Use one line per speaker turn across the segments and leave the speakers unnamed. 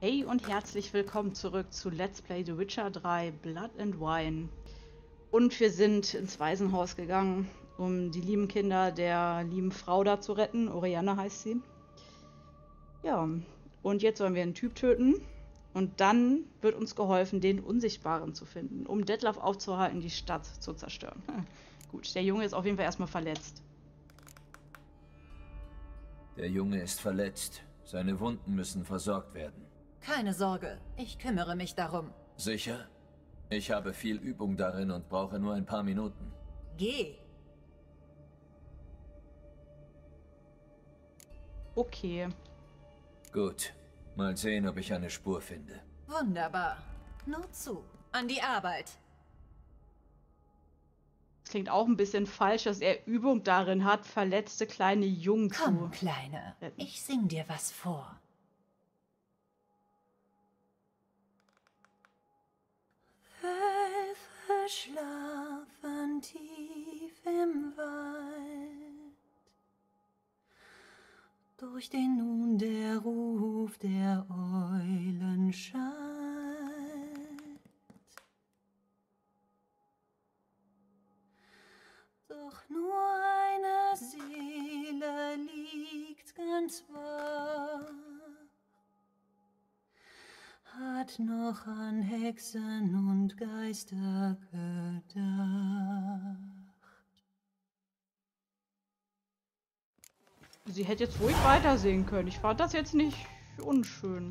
Hey und herzlich willkommen zurück zu Let's Play The Witcher 3 Blood and Wine. Und wir sind ins Waisenhaus gegangen, um die lieben Kinder der lieben Frau da zu retten. Orianna heißt sie. Ja, und jetzt sollen wir einen Typ töten. Und dann wird uns geholfen, den Unsichtbaren zu finden, um Detlef aufzuhalten, die Stadt zu zerstören. Gut, der Junge ist auf jeden Fall erstmal verletzt.
Der Junge ist verletzt. Seine Wunden müssen versorgt werden.
Keine Sorge, ich kümmere mich darum.
Sicher? Ich habe viel Übung darin und brauche nur ein paar Minuten.
Geh.
Okay.
Gut. Mal sehen, ob ich eine Spur finde.
Wunderbar. Nur zu. An die Arbeit.
Es klingt auch ein bisschen falsch, dass er Übung darin hat, verletzte kleine Jungen
Komm,
zu
Kleine.
retten.
Ich sing dir was vor. Wölfe schlafen tief im Wald. Durch den nun der Ruf der Eulen schallt. Doch nur eine Seele liegt ganz wach, hat noch an Hexen und Geister gedacht.
Sie hätte jetzt ruhig weitersehen können. Ich fand das jetzt nicht unschön.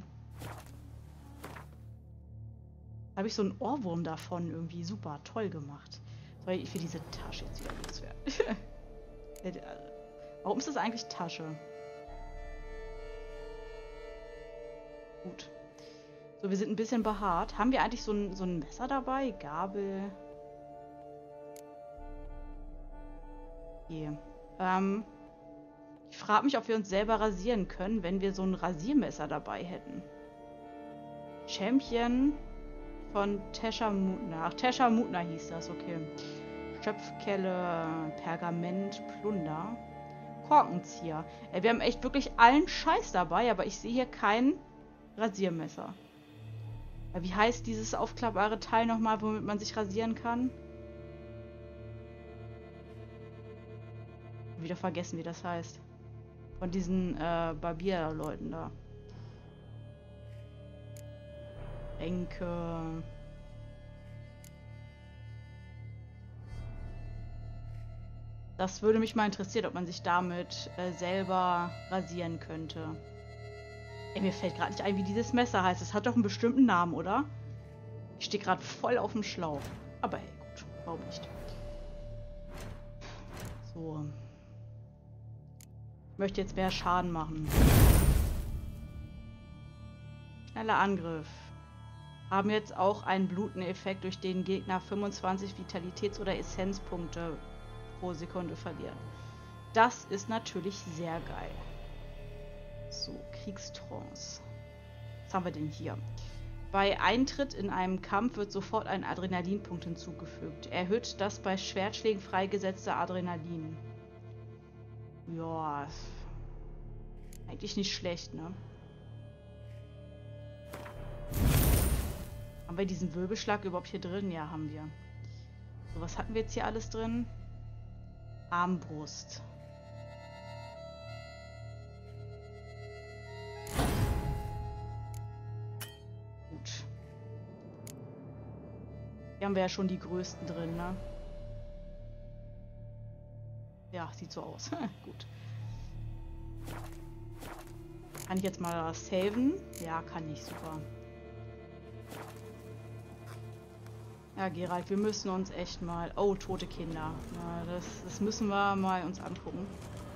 Habe ich so einen Ohrwurm davon irgendwie super toll gemacht. Soll ich für diese Tasche jetzt wieder loswerden? Warum ist das eigentlich Tasche? Gut. So, wir sind ein bisschen behaart. Haben wir eigentlich so ein Messer dabei? Gabel? Okay. Ich frage mich, ob wir uns selber rasieren können, wenn wir so ein Rasiermesser dabei hätten. Champion von Tesha Mutna. Ach, Tesha Mutna hieß das, okay. Schöpfkelle, Pergament, Plunder, Korkenzieher. Wir haben echt wirklich allen Scheiß dabei, aber ich sehe hier kein Rasiermesser. Wie heißt dieses aufklappbare Teil nochmal, womit man sich rasieren kann? Wieder vergessen, wie das heißt. Von diesen Barbierleuten da. Enke. Das würde mich mal interessieren, ob man sich damit selber rasieren könnte. Ey, mir fällt gerade nicht ein, wie dieses Messer heißt. Es hat doch einen bestimmten Namen, oder? Ich stehe gerade voll auf dem Schlauch. Aber hey, gut. Warum nicht? So. Ich möchte jetzt mehr Schaden machen. Schneller Angriff. Haben jetzt auch einen Bluten-Effekt, durch den Gegner 25 Vitalitäts- oder Essenzpunkte pro Sekunde verlieren. Das ist natürlich sehr geil. So, Kriegstrance. Was haben wir denn hier? Bei Eintritt in einem Kampf wird sofort ein Adrenalinpunkt hinzugefügt. Erhöht das bei Schwertschlägen freigesetzte Adrenalin. Ja, eigentlich nicht schlecht, ne? Haben wir diesen Wirbelschlag überhaupt hier drin? Ja, haben wir. So, was hatten wir jetzt hier alles drin? Armbrust. Gut. Hier haben wir ja schon die größten drin, ne? Ja, sieht so aus. Gut. Kann ich jetzt mal saven? Ja, kann ich. Super. Ja, Geralt, wir müssen uns echt mal... Oh, tote Kinder. Ja, das müssen wir mal uns angucken.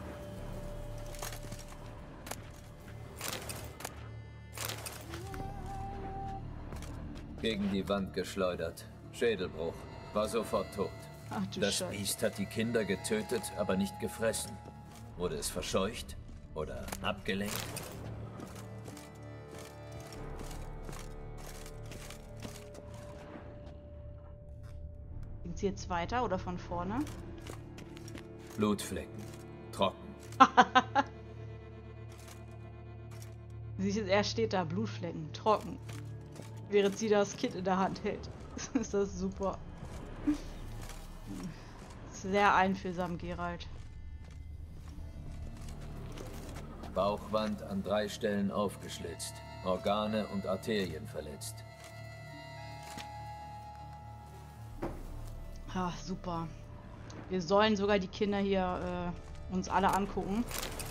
Gegen die Wand geschleudert. Schädelbruch. War sofort tot.
Ach du
Das
Scheiße.
Biest hat die Kinder getötet, aber nicht gefressen. Wurde es verscheucht? Oder abgelenkt?
Geht's jetzt weiter oder von vorne?
Blutflecken. Trocken.
Er steht da, Blutflecken, trocken. Während sie das Kind in der Hand hält. Ist das super. Sehr einfühlsam, Geralt.
Bauchwand an 3 Stellen aufgeschlitzt. Organe und Arterien verletzt.
Ah, super. Wir sollen sogar die Kinder hier uns alle angucken.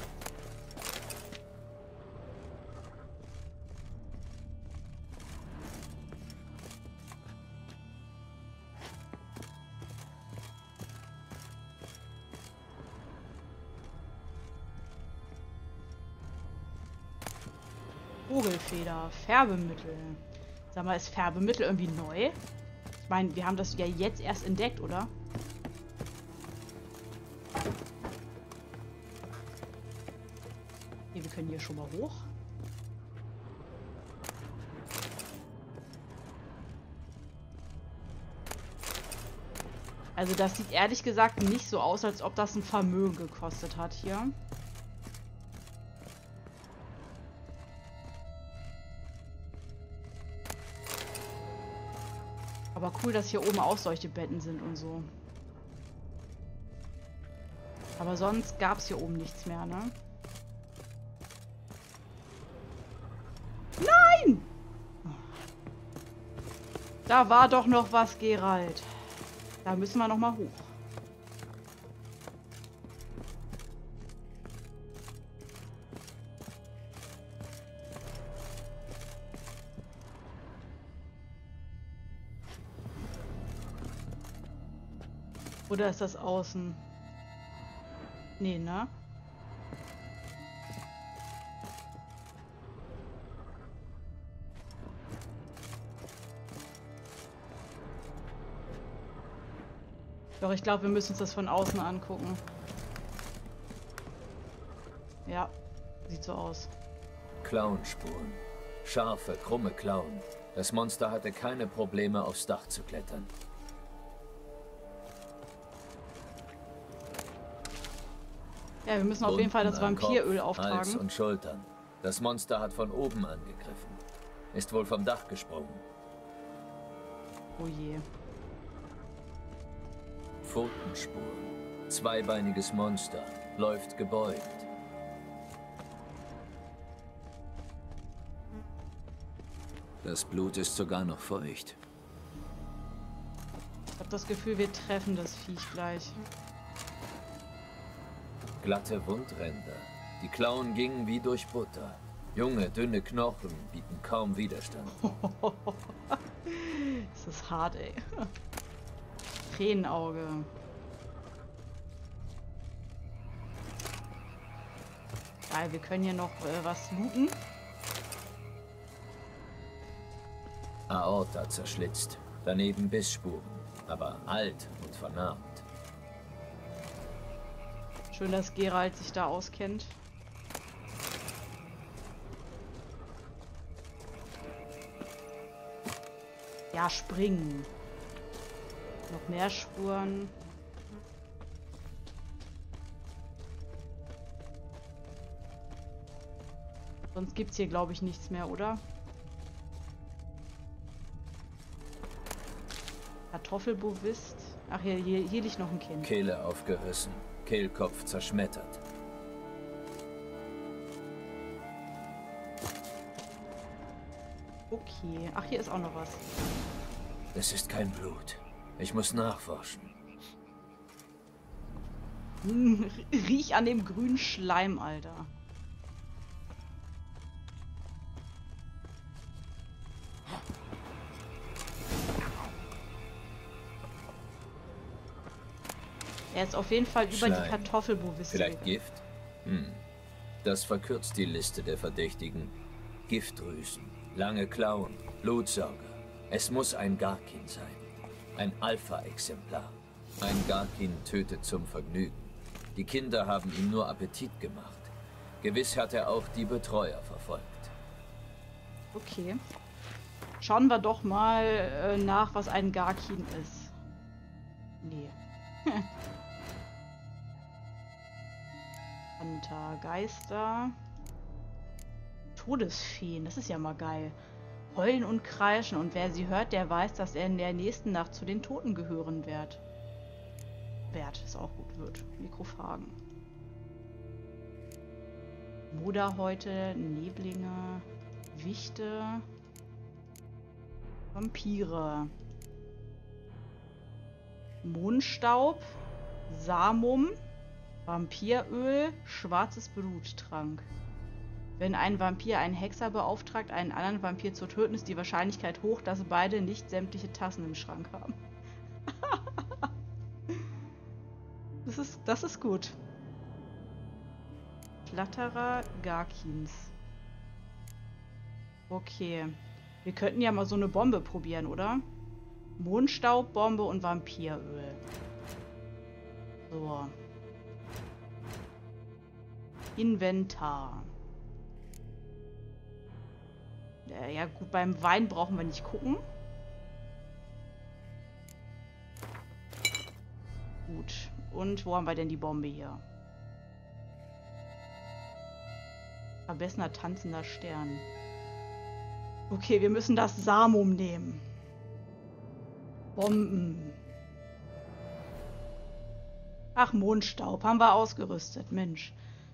Vogelfeder, Färbemittel. Sag mal, ist Färbemittel irgendwie neu? Ich meine, wir haben das ja jetzt erst entdeckt, oder? Okay, wir können hier schon mal hoch. Also das sieht ehrlich gesagt nicht so aus, als ob das ein Vermögen gekostet hat hier. Aber cool, dass hier oben auch solche Betten sind und so. Aber sonst gab es hier oben nichts mehr, ne? Nein! Da war doch noch was, Geralt. Da müssen wir noch mal hoch. Oder ist das außen? Nee, ne? Doch, ich glaube, wir müssen uns das von außen angucken. Ja, sieht so aus.
Klauenspuren. Scharfe, krumme Klauen. Das Monster hatte keine Probleme, aufs Dach zu klettern.
Ja, wir müssen auf jeden Fall das Vampiröl auftragen.
Hals und Schultern. Das Monster hat von oben angegriffen. Ist wohl vom Dach gesprungen.
Oh je.
Pfotenspuren. Zweibeiniges Monster. Läuft gebeugt. Das Blut ist sogar noch feucht.
Ich habe das Gefühl, wir treffen das Viech gleich.
Glatte Wundränder. Die Klauen gingen wie durch Butter. Junge, dünne Knochen bieten kaum Widerstand.
Das ist hart, ey. Tränenauge. Geil, wir können hier noch was looten.
Aorta zerschlitzt. Daneben Bissspuren. Aber alt und vernarbt.
Schön, dass Geralt sich da auskennt. Ja, springen. Noch mehr Spuren. Sonst gibt es hier, glaube ich, nichts mehr, oder? Kartoffelbovist. Ach, hier liegt noch ein Kind.
Kehle aufgerissen. Kehlkopf zerschmettert.
Okay. Ach, hier ist auch noch was.
Es ist kein Blut. Ich muss nachforschen.
Riech an dem grünen Schleim, Alter. Er ist auf jeden Fall über
Schleim.
die Kartoffelboviste.
Vielleicht Gift? Das verkürzt die Liste der Verdächtigen. Giftdrüsen, lange Klauen, Blutsauger. Es muss ein Garkin sein. Ein Alpha-Exemplar. Ein Garkin tötet zum Vergnügen. Die Kinder haben ihm nur Appetit gemacht. Gewiss hat er auch die Betreuer verfolgt.
Okay. Schauen wir doch mal nach, was ein Garkin ist. Nee. Hunter, Geister. Todesfeen. Das ist ja mal geil. Heulen und kreischen. Und wer sie hört, der weiß, dass er in der nächsten Nacht zu den Toten gehören wird. Ist auch gut, wird. Nekrophagen. Moderhäute, Neblinge, Wichte, Vampire. Mondstaub, Samum, Vampiröl, schwarzes Bluttrank. Wenn ein Vampir einen Hexer beauftragt, einen anderen Vampir zu töten, ist die Wahrscheinlichkeit hoch, dass beide nicht sämtliche Tassen im Schrank haben. Das ist gut. Flatterer Garkins. Okay. Wir könnten ja mal so eine Bombe probieren, oder? Mondstaubbombe und Vampiröl. So. Inventar. Ja gut, beim Wein brauchen wir nicht gucken. Gut. Und wo haben wir denn die Bombe hier? Verbessener tanzender Stern. Okay, wir müssen das Samum nehmen. Bomben. Ach, Mondstaub. Haben wir ausgerüstet. Mensch.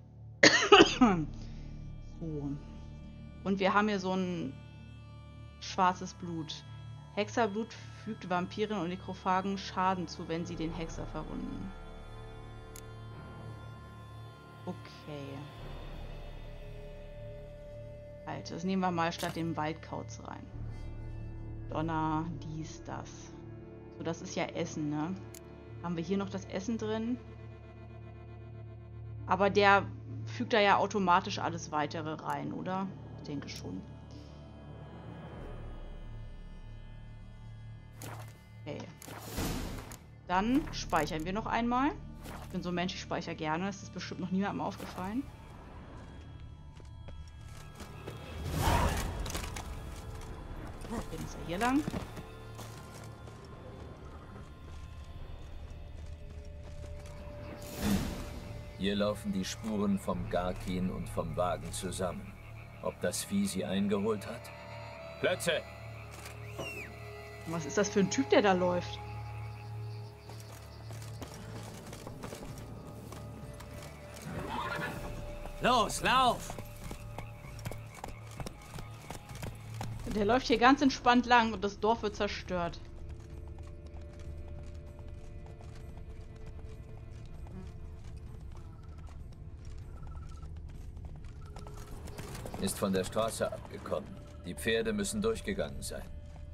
So. Und wir haben hier so ein schwarzes Blut. Hexerblut fügt Vampiren und Nekrophagen Schaden zu, wenn sie den Hexer verwunden. Okay. Halt, das nehmen wir mal statt dem Waldkauz rein. Donner, dies, das. So, das ist ja Essen, ne? Haben wir hier noch das Essen drin? Aber der fügt da ja automatisch alles Weitere rein, oder? Ich denke schon. Okay. Dann speichern wir noch einmal. Ich bin so ein Mensch, ich speichere gerne. Das ist bestimmt noch niemandem aufgefallen. Gehen wir hier lang.
Hier laufen die Spuren vom Garkin und vom Wagen zusammen. Ob das Vieh sie eingeholt hat? Plätze!
Was ist das für ein Typ, der da läuft?
Los, lauf!
Der läuft hier ganz entspannt lang und das Dorf wird zerstört.
Ist von der Straße abgekommen. Die Pferde müssen durchgegangen sein.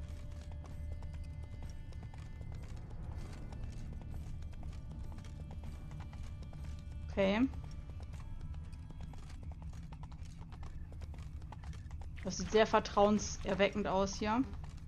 Okay. Das sieht sehr vertrauenserweckend aus hier.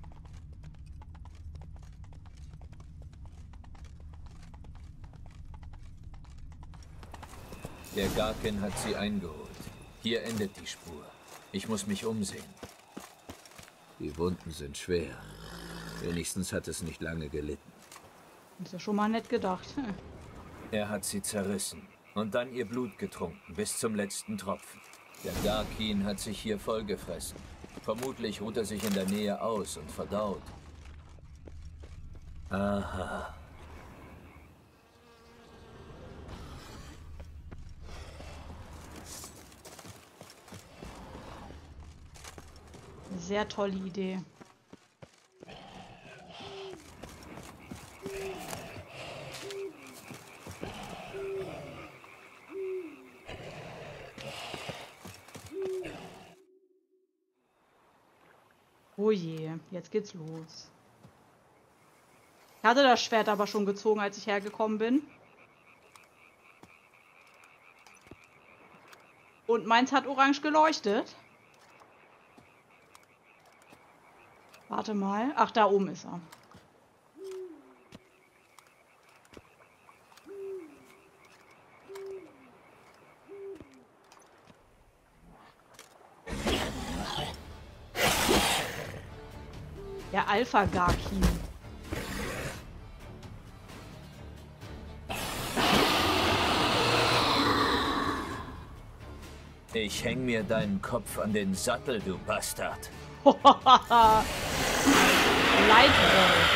Der Garkin hat sie eingeholt. Hier endet die Spur. Ich muss mich umsehen. Die Wunden sind schwer. Wenigstens hat es nicht lange gelitten.
Ist ja schon mal nett gedacht.
Er hat sie zerrissen und dann ihr Blut getrunken, bis zum letzten Tropfen. Der Garkin hat sich hier vollgefressen. Vermutlich ruht er sich in der Nähe aus und verdaut. Aha.
Sehr tolle Idee. Oh je, jetzt geht's los. Ich hatte das Schwert aber schon gezogen, als ich hergekommen bin. Und meins hat orange geleuchtet. Warte mal. Ach, da oben ist er. Der Alpha-Garkin.
Ich häng mir deinen Kopf an den Sattel, du Bastard.
Leitwolf.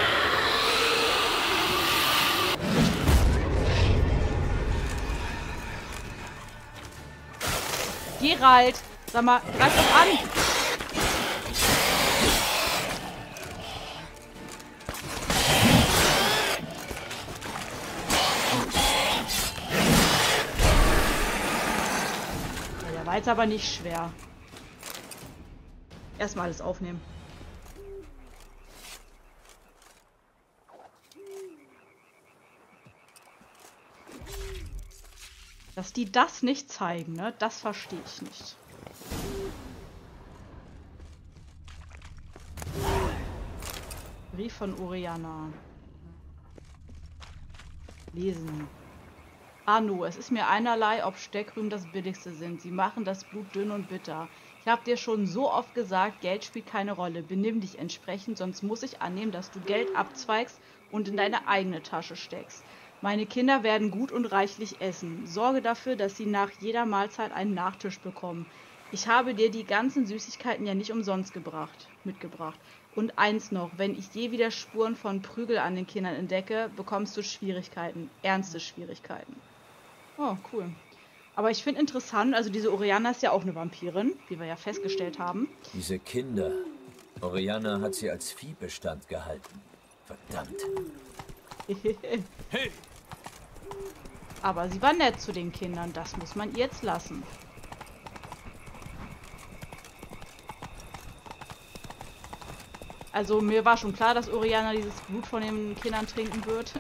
Geralt, sag mal, greif doch an. Der war jetzt aber nicht schwer. Erstmal alles aufnehmen. Dass die das nicht zeigen, ne? Das verstehe ich nicht. Brief von Oriana. Lesen. Anno, es ist mir einerlei, ob Steckrüben das billigste sind. Sie machen das Blut dünn und bitter. Ich habe dir schon so oft gesagt, Geld spielt keine Rolle. Benimm dich entsprechend, sonst muss ich annehmen, dass du Geld abzweigst und in deine eigene Tasche steckst. Meine Kinder werden gut und reichlich essen. Sorge dafür, dass sie nach jeder Mahlzeit einen Nachtisch bekommen. Ich habe dir die ganzen Süßigkeiten ja nicht umsonst mitgebracht. Und eins noch, wenn ich je wieder Spuren von Prügel an den Kindern entdecke, bekommst du Schwierigkeiten. Ernste Schwierigkeiten. Oh, cool. Aber ich finde interessant, also diese Oriana ist ja auch eine Vampirin, wie wir ja festgestellt haben.
Diese Kinder. Oriana hat sie als Viehbestand gehalten. Verdammt.
Hey!
Aber sie war nett zu den Kindern, das muss man ihr jetzt lassen. Also mir war schon klar, dass Oriana dieses Blut von den Kindern trinken wird.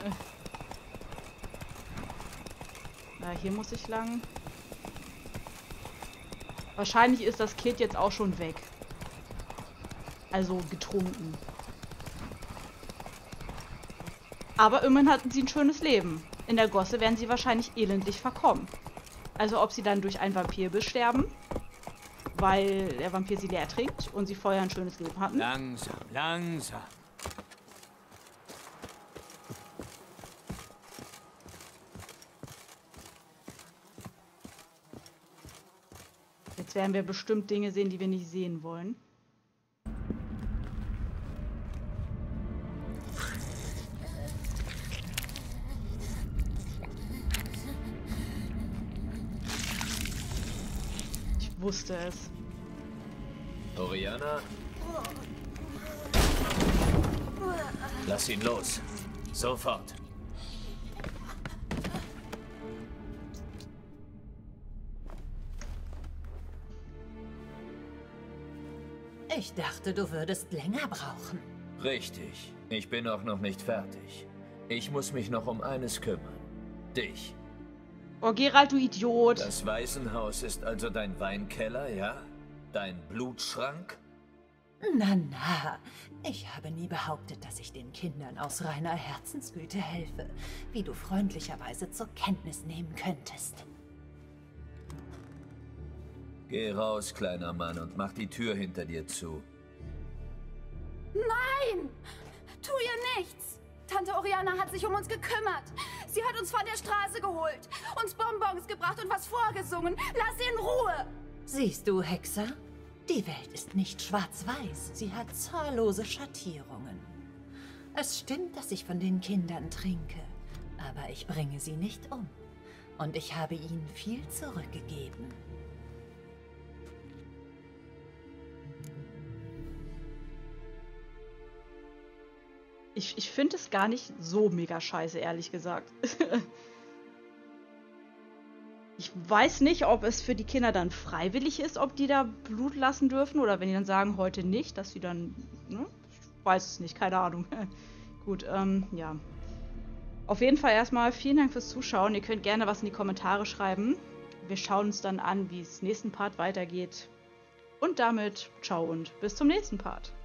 Na, hier muss ich lang. Wahrscheinlich ist das Kind jetzt auch schon weg. Also getrunken. Aber immerhin hatten sie ein schönes Leben. In der Gosse werden sie wahrscheinlich elendlich verkommen. Also ob sie dann durch einen Vampir sterben, weil der Vampir sie leer trinkt und sie vorher ein schönes Leben hatten.
Langsam, langsam.
Jetzt werden wir bestimmt Dinge sehen, die wir nicht sehen wollen. Ich wusste es.
Oriana? Lass ihn los. Sofort.
Ich dachte, du würdest länger brauchen.
Richtig. Ich bin auch noch nicht fertig. Ich muss mich noch um eines kümmern. Dich.
Oh, Geralt, du Idiot.
Das Waisenhaus ist also dein Weinkeller, ja? Dein Blutschrank?
Na, na. Ich habe nie behauptet, dass ich den Kindern aus reiner Herzensgüte helfe, wie du freundlicherweise zur Kenntnis nehmen könntest.
Geh raus, kleiner Mann, und mach die Tür hinter dir zu.
Nein! Tu ihr nichts! Tante Oriana hat sich um uns gekümmert. Sie hat uns von der Straße geholt, uns Bonbons gebracht und was vorgesungen. Lass sie in Ruhe!
Siehst du, Hexer? Die Welt ist nicht schwarz-weiß. Sie hat zahllose Schattierungen. Es stimmt, dass ich von den Kindern trinke, aber ich bringe sie nicht um. Und ich habe ihnen viel zurückgegeben.
Ich finde es gar nicht so mega scheiße, ehrlich gesagt. Ich weiß nicht, ob es für die Kinder dann freiwillig ist, ob die da Blut lassen dürfen oder wenn die dann sagen, heute nicht, dass sie dann, ne? Ich weiß es nicht, keine Ahnung. Gut, ja. Auf jeden Fall erstmal vielen Dank fürs Zuschauen. Ihr könnt gerne was in die Kommentare schreiben. Wir schauen uns dann an, wie es nächsten Part weitergeht. Und damit ciao und bis zum nächsten Part.